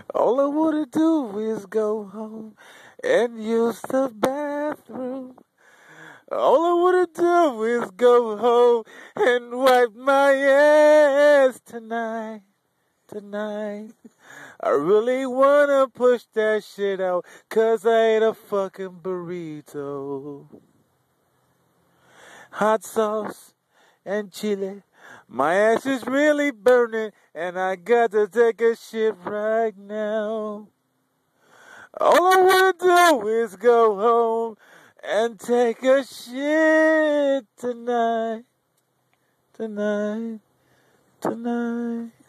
All I wanna do is go home and use the bathroom. All I wanna do is go home and wipe my ass tonight. Tonight. I really wanna push that shit out, 'cause I ate a fucking burrito. Hot sauce and chili. My ass is really burning, and I got to take a shit right now. All I wanna do is go home and take a shit tonight. Tonight. Tonight.